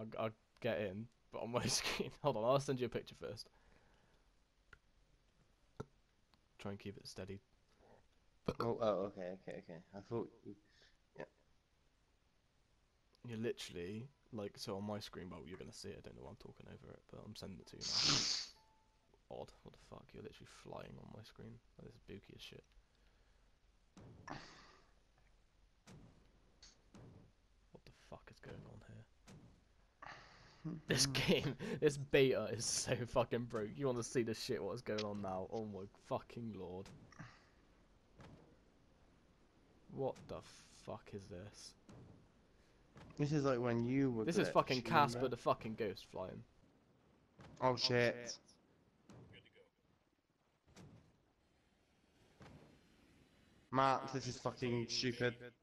I'll get in, but on my screen. Hold on, I'll send you a picture first. Try and keep it steady. Okay. I thought you... Yeah. You're literally like so on my screen. Well, you're gonna see it. I don't know why I'm talking over it, but I'm sending it to you now. Odd. What the fuck? You're literally flying on my screen. That is booky as shit. What the fuck is going on here? This game, this beta is so fucking broke. You want to see the shit what's going on now? Oh my fucking lord. What the fuck is this? This is like when you were This is glitched, fucking Casper remember? the fucking ghost flying. Oh shit. Matt, this is fucking stupid.